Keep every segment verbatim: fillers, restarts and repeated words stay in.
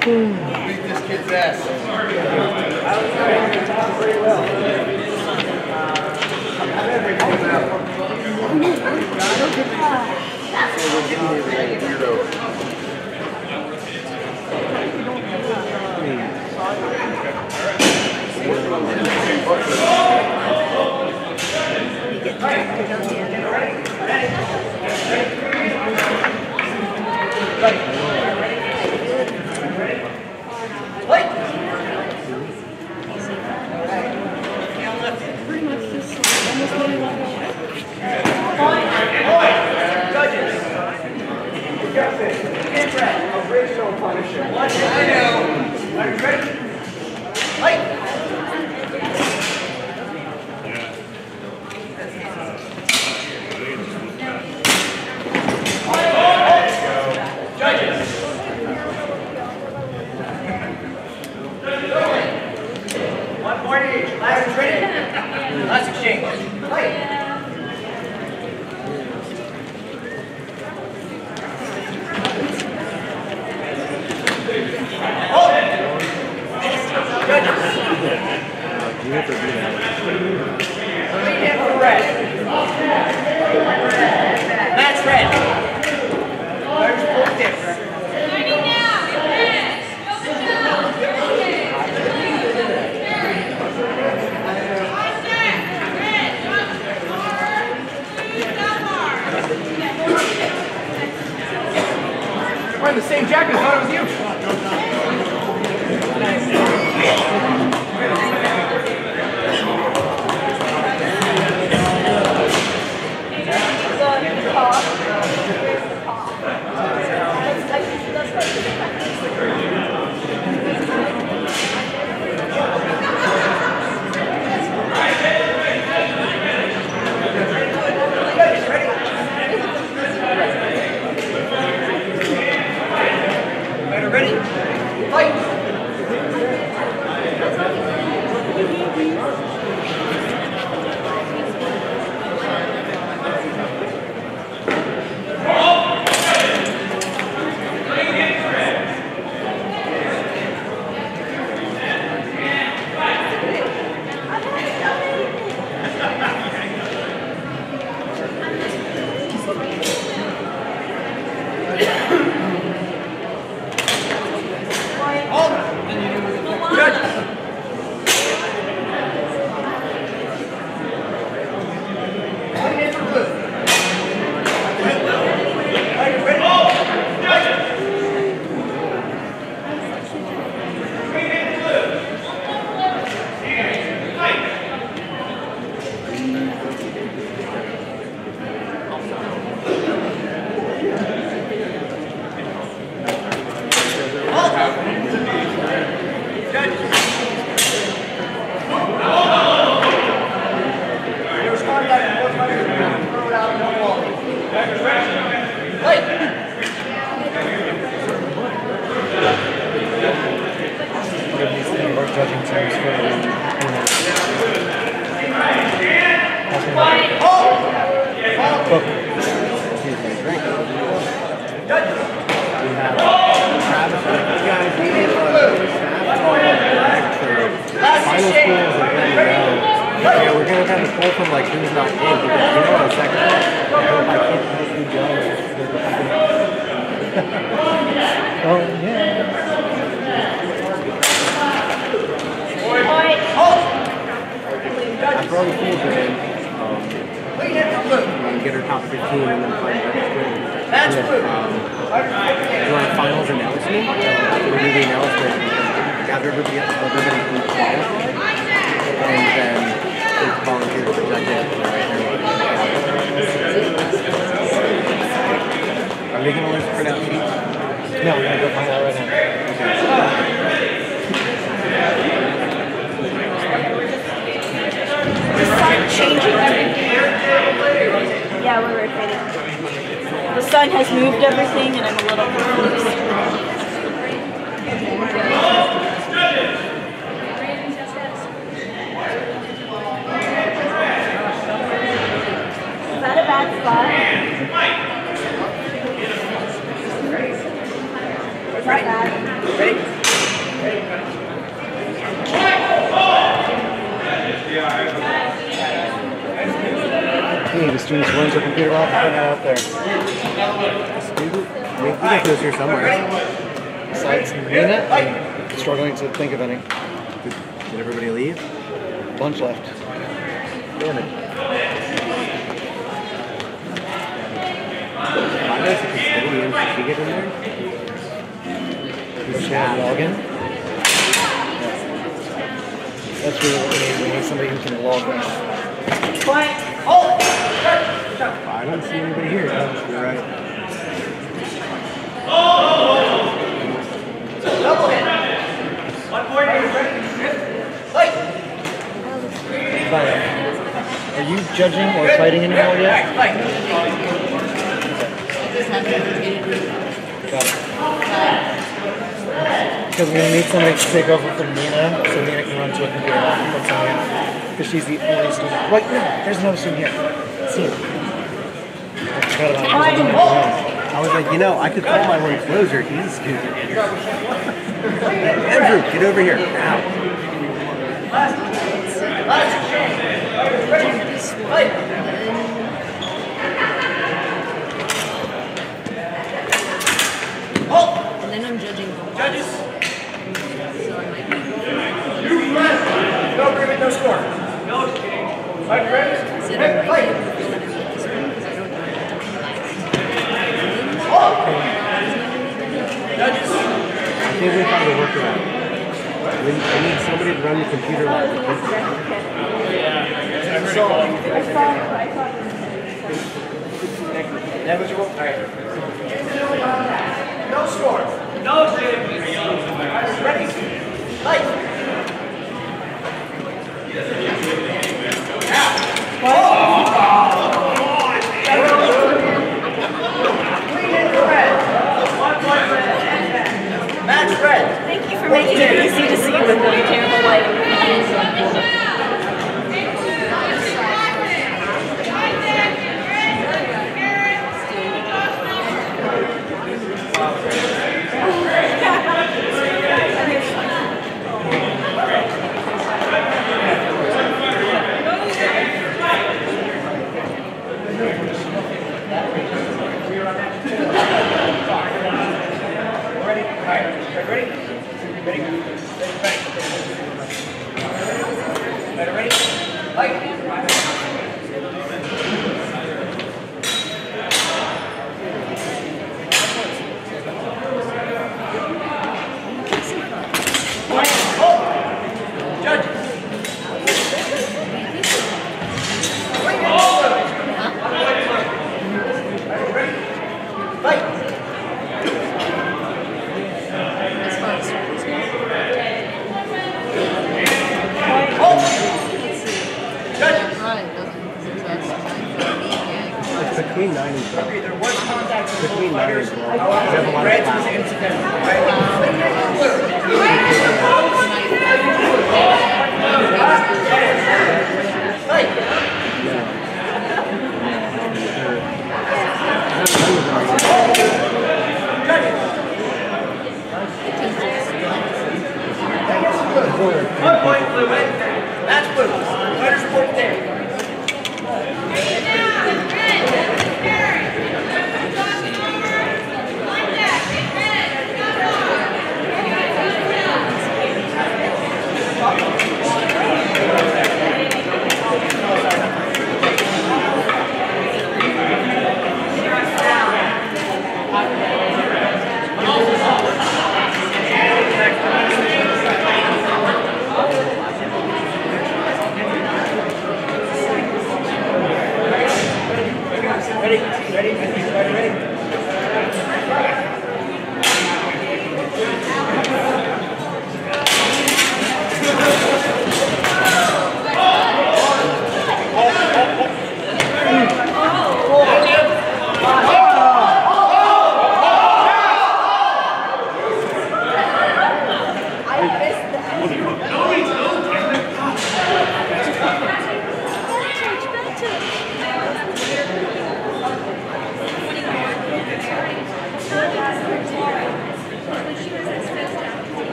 Beat this kid's ass. Wearing the same jacket, I thought it was you. Judging teams for final schools and then yeah, we're gonna kind of pull from like who's not in because you know on second I hope I can't help you guys. Oh yeah. After all the schools are in, um, we get our top fifteen and then find our screen. That's blue. Um, during finals announcement, uh, we'll do the announcement, gather everybody, everybody who qualified, and then it's volunteers to judge it. Are they going to learn to print out sheets? No, we're going to go find out right now. Changing everything. Yeah, we're rotating. The sun has moved everything and I'm a little confused. Is that a bad spot? Ready? Hey, the students runs their computer off and put that out there. Student? We we got those here somewhere. Besides Nina, I'm struggling to think of any. Did, did everybody leave? Bunch left. Damn it. Why does the custodian, did she get in there? Does she have a login? That's really what we need. We need somebody who can log in. Quiet. Hold. I don't see anybody here. You're right. Double hit. One more here. Ready? Fight. Fine. Are you judging or fighting anymore yet? Fight. Got it. Because we're going to need somebody to take over from Nina, so Nina can run to a computer and put something in. Because she's the only student. Wait, no, there's another student here. See him. I forgot about him. He's on the ground. I was like, you know, I could call my one closer. He's good. Andrew, get over here. Now. And then I'm judging the Judges. So I might be. No agreement, no score. No. Fight, ready? Sit Hey, right fight. here with this one because I don't know Judges. I think we found a workaround. We, we need somebody to run the computer while the kids are out. Negligible. All right. No score. No James. Ready? Fight. Match red. Thank you for making it easy to see with the terrible lighting. Ready? All right. Ready? Ready? Ready? Ready? Ready? Fight. Judges. Ready? Fight. as far as schools go. Judges. Right, doesn't because it's It's between nine and twelve. Okay, there was contact with Between both nine and fighters. twelve. We have a lot of Reds was classes. incidental. Fight. One point blue win. Match blue. Fighters point there.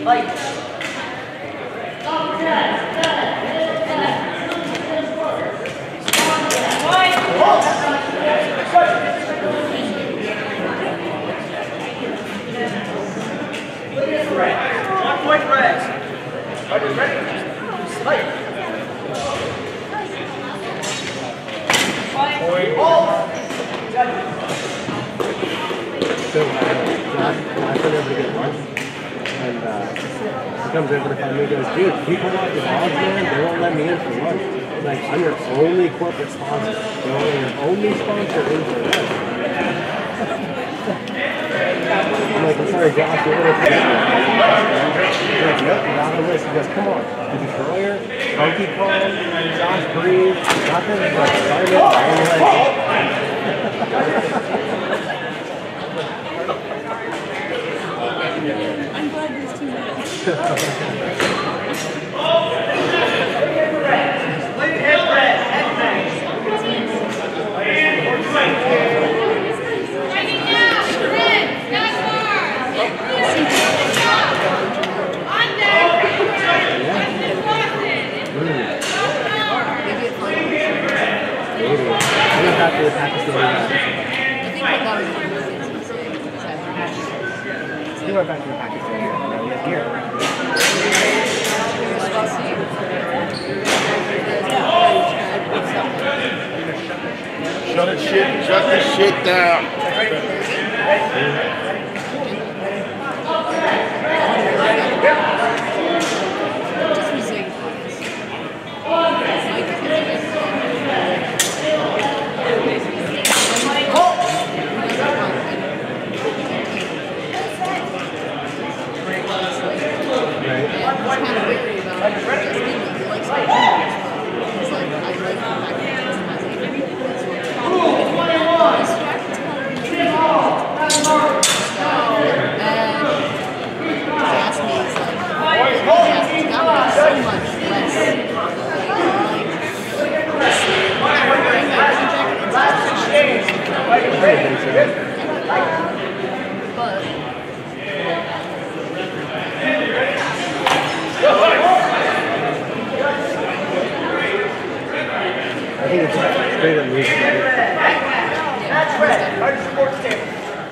One point red. Ready, ready. Fight. So, uh, Josh, Josh went over to get lunch, and uh, he comes over to find me and goes, dude, people want your dogs, man, they won't let me in for lunch. Like, I'm your only corporate sponsor. You're only your only sponsor in for lunch. I'm like, I'm sorry, Josh, you're going to He's like, nope, you're not on the list. He goes, come on. Destroyer, Funky Kong, Josh Breeze, nothing. He's like, sorry, man, I only like I'm glad there's two minutes. Lead head red. Head red. I went back to the Pakistani guys. I think what that was the first thing he said was having He went back to the Pakistani guys. Now he has gear. Shut it shit, shut this shit down. Just music. Mike is going kind of weary about it. Just being like, he likes my numbers. He's like, I like the fact that he doesn't have anything. That's what I'm talking about. He's trying to tell me to go. And he asked me, he's like, he asked me, that would be so much less. Like, when I wear my jacket, but I think it's straight up music. That's red. Hard sports table.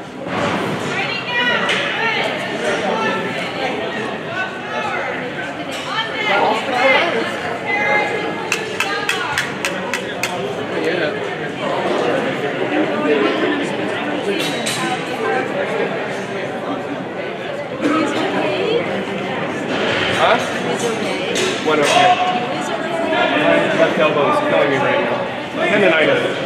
Huh? What okay? My left elbow is killing me right now. Tendonitis.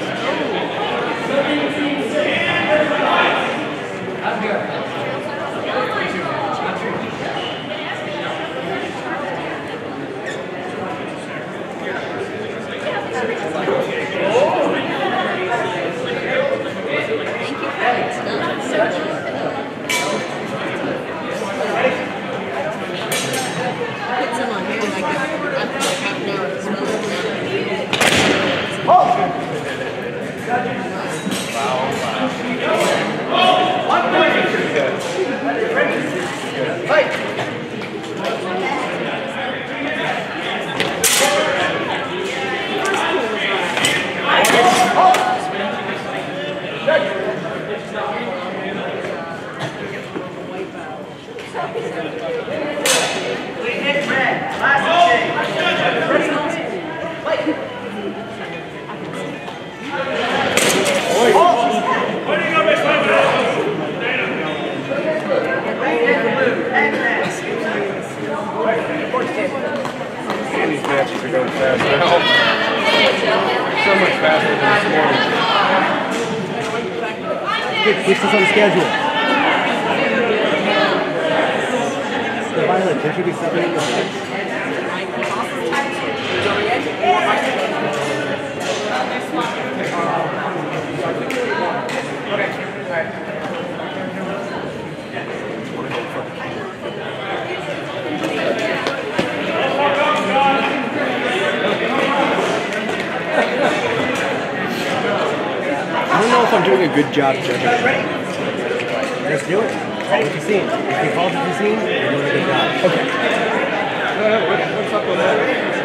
put some on here and like after like half an hour, it's really One point. Ready. Fight. And these matches are going fast now. So much faster than this morning. Good, keeps us on schedule. The Violet, there should be something in the head. I don't know if I'm doing a good job judging. Let's do it. Call what you seen. If you called what you seen, you're doing a good job. Okay. Uh, what, what's up with that?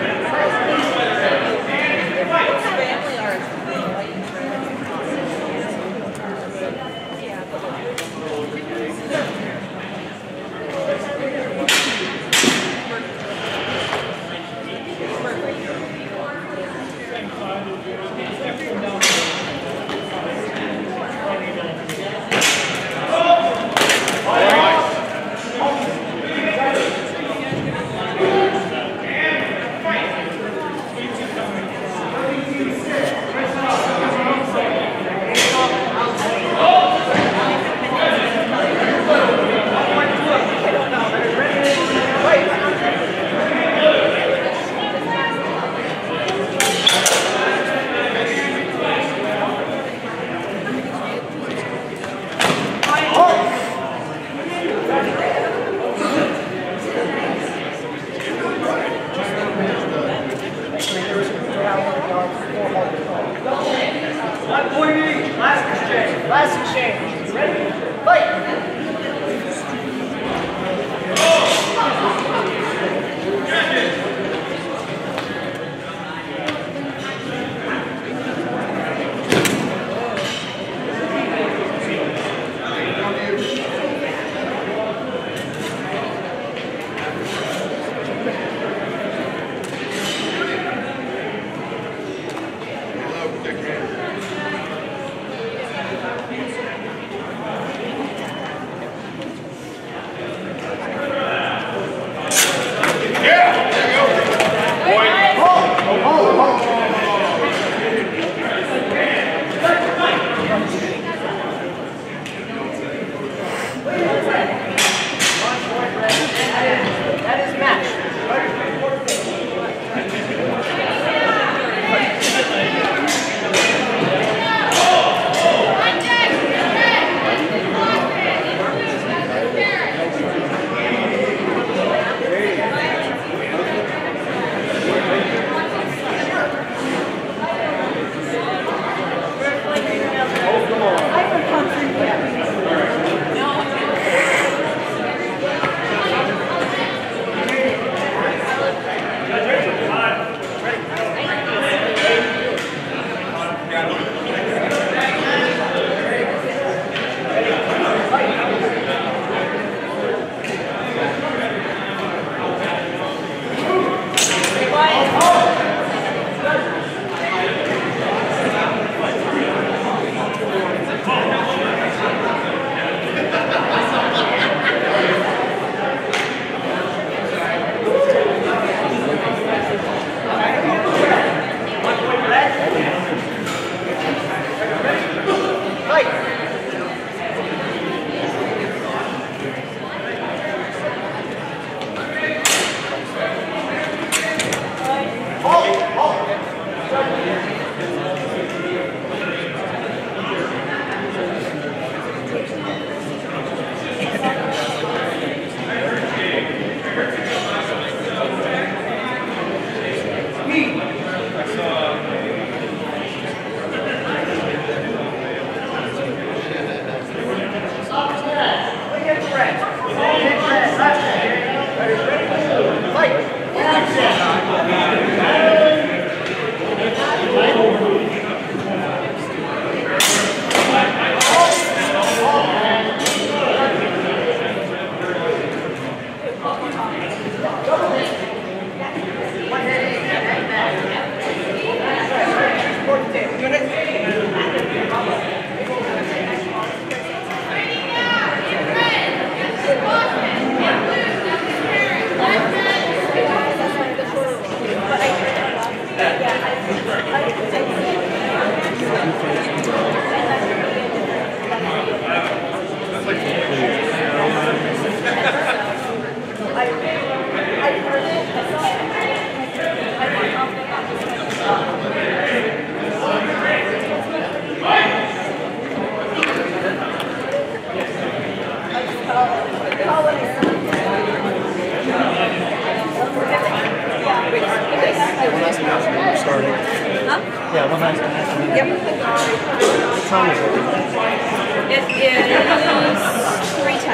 Last exchange. Last exchange. Ready? Fight! Yeah, one last match. Yep. What time is it? It is three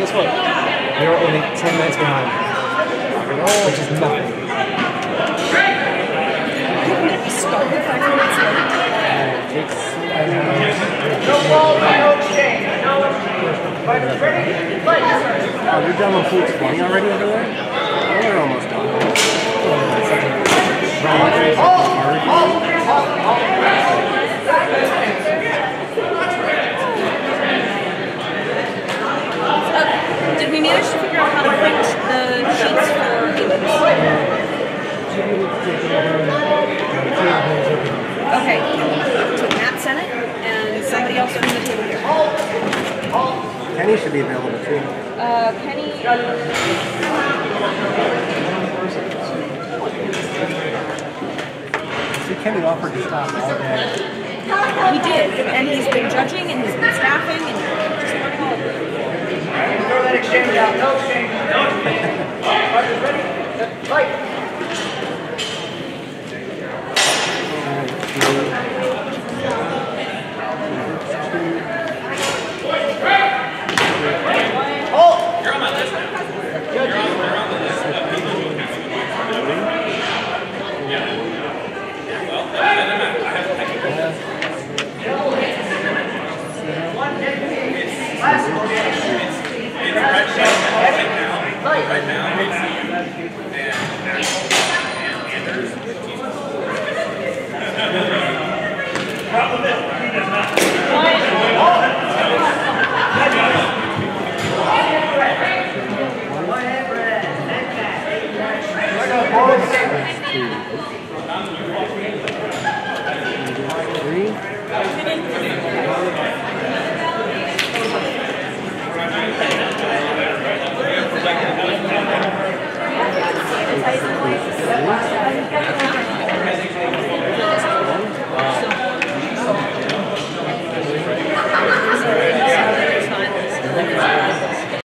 guess what? We are only ten minutes behind, which is nothing. We started five minutes late. It takes. No ball, no change. No fighters ready? Fight. Oh, you're done with food twenty already over there? Oh, they're almost done. Uh, did we manage to figure out how to print the sheets for humans? Okay. So Matt sent it, and somebody else from the table here. Kenny should be available too. Uh, Kenny. See, Kenny offered to stop all day. He did, and he's been judging, and he's been staffing, and just learning all of it. Throw that exchange out. No exchange.